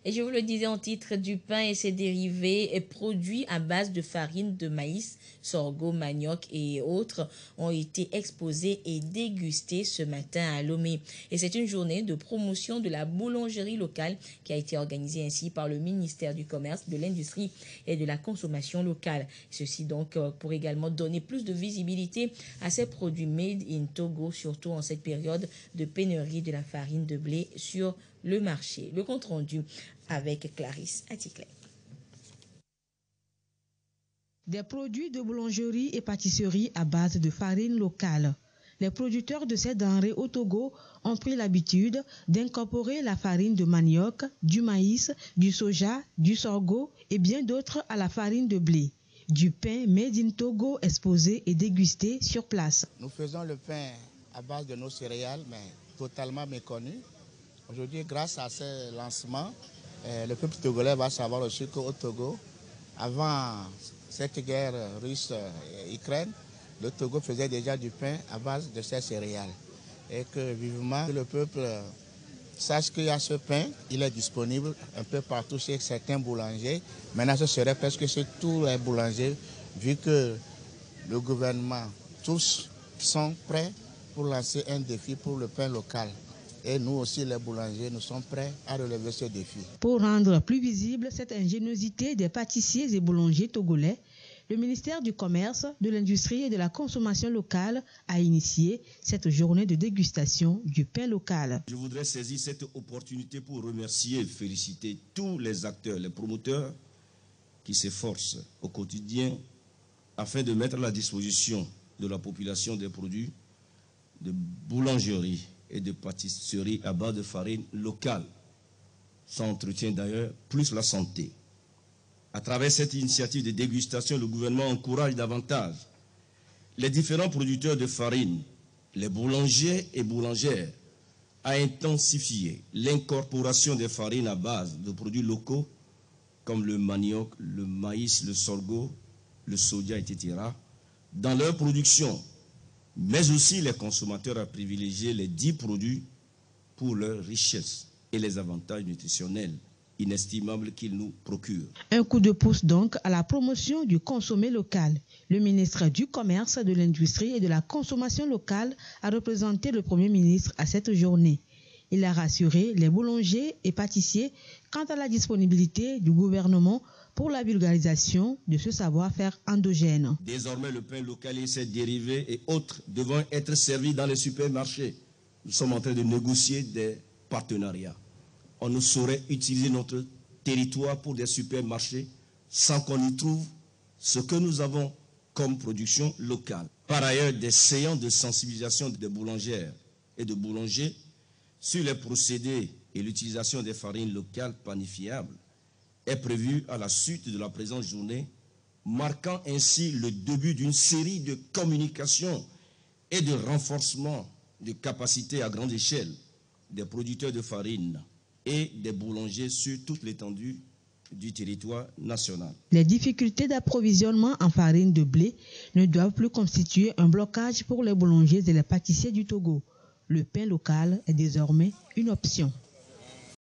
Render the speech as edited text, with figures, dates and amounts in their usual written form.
Et je vous le disais en titre, du pain et ses dérivés et produits à base de farine de maïs, sorgho, manioc et autres ont été exposés et dégustés ce matin à Lomé. Et c'est une journée de promotion de la boulangerie locale qui a été organisée ainsi par le ministère du Commerce, de l'Industrie et de la Consommation locale. Ceci donc pour également donner plus de visibilité à ces produits made in Togo, surtout en cette période de pénurie de la farine de blé sur le marché. Le compte rendu avec Clarisse Aticlay. Des produits de boulangerie et pâtisserie à base de farine locale. Les producteurs de ces denrées au Togo ont pris l'habitude d'incorporer la farine de manioc, du maïs, du soja, du sorgho et bien d'autres à la farine de blé. Du pain made in Togo exposé et dégusté sur place. Nous faisons le pain à base de nos céréales, mais totalement méconnu. Aujourd'hui, grâce à ce lancement, le peuple togolais va savoir aussi qu'au Togo, avant cette guerre russe-Ukraine, le Togo faisait déjà du pain à base de ces céréales. Et que vivement le peuple sache qu'il y a ce pain, il est disponible un peu partout chez certains boulangers. Maintenant, ce serait presque chez tous les boulangers, vu que le gouvernement, tous sont prêts pour lancer un défi pour le pain local. Et nous aussi, les boulangers, nous sommes prêts à relever ce défi. Pour rendre plus visible cette ingéniosité des pâtissiers et boulangers togolais, le ministère du Commerce, de l'Industrie et de la Consommation locale a initié cette journée de dégustation du pain local. Je voudrais saisir cette opportunité pour remercier et féliciter tous les acteurs, les promoteurs qui s'efforcent au quotidien afin de mettre à la disposition de la population des produits de boulangerie et de pâtisserie à base de farine locale. Ça entretient d'ailleurs plus la santé. À travers cette initiative de dégustation, le gouvernement encourage davantage les différents producteurs de farine, les boulangers et boulangères, à intensifier l'incorporation des farines à base de produits locaux comme le manioc, le maïs, le sorgho, le soja, etc., dans leur production, mais aussi les consommateurs à privilégier les 10 produits pour leur richesse et les avantages nutritionnels inestimables qu'ils nous procurent. Un coup de pouce donc à la promotion du consommé local. Le ministre du Commerce, de l'Industrie et de la Consommation locale a représenté le Premier ministre à cette journée. Il a rassuré les boulangers et pâtissiers quant à la disponibilité du gouvernement pour la vulgarisation de ce savoir-faire endogène. Désormais, le pain local et ses dérivés et autres devront être servis dans les supermarchés. Nous sommes en train de négocier des partenariats. On ne saurait utiliser notre territoire pour des supermarchés sans qu'on y trouve ce que nous avons comme production locale. Par ailleurs, des séances de sensibilisation des boulangères et de boulangers sur les procédés et l'utilisation des farines locales panifiables est prévu à la suite de la présente journée, marquant ainsi le début d'une série de communications et de renforcement de capacités à grande échelle des producteurs de farine et des boulangers sur toute l'étendue du territoire national. Les difficultés d'approvisionnement en farine de blé ne doivent plus constituer un blocage pour les boulangers et les pâtissiers du Togo. Le pain local est désormais une option.